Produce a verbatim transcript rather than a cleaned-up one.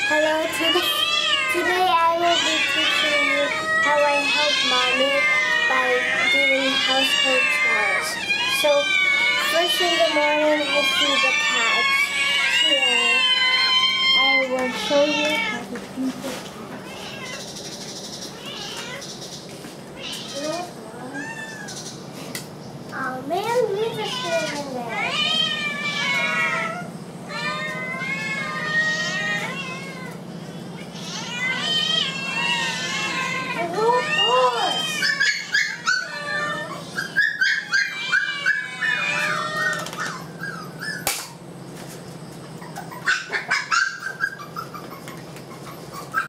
Hello, today, today I will be teaching you how I help Mommy by doing household chores. So, first in the morning I feed the cats. Here, I will show you how to feed the cats. Oh man, leave the spoon in there.